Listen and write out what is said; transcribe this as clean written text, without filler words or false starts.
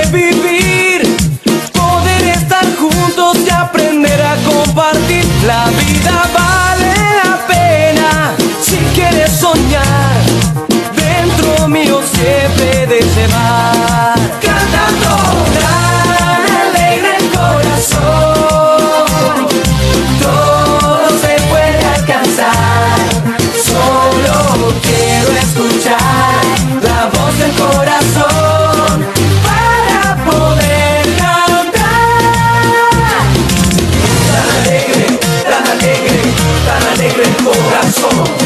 vivir, poder estar juntos y aprender a compartir. La vida vale la pena si quieres soñar, dentro mío siempre de llevar. Cantando tan alegre el corazón, todo se puede alcanzar. Solo quiero escuchar la voz del corazón para poder cantar. Tan alegre, tan alegre, tan alegre el corazón.